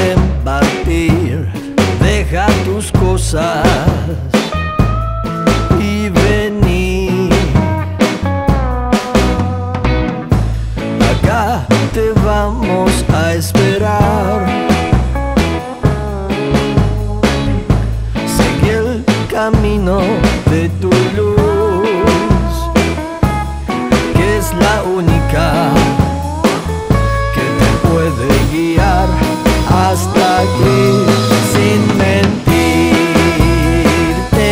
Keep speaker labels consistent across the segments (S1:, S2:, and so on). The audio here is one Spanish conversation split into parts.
S1: pueden partir. Deja tus cosas y vení. Acá te vamos a esperar. Seguí el camino de tu luz, que es la única que te puede guiar hasta aquí, sin mentirte,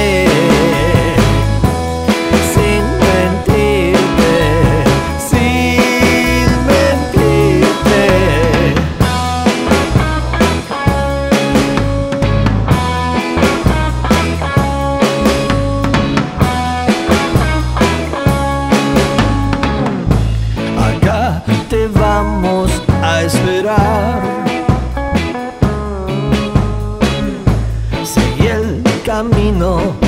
S1: sin mentirte, sin mentirte. Acá te vamos a esperar. Seguí el camino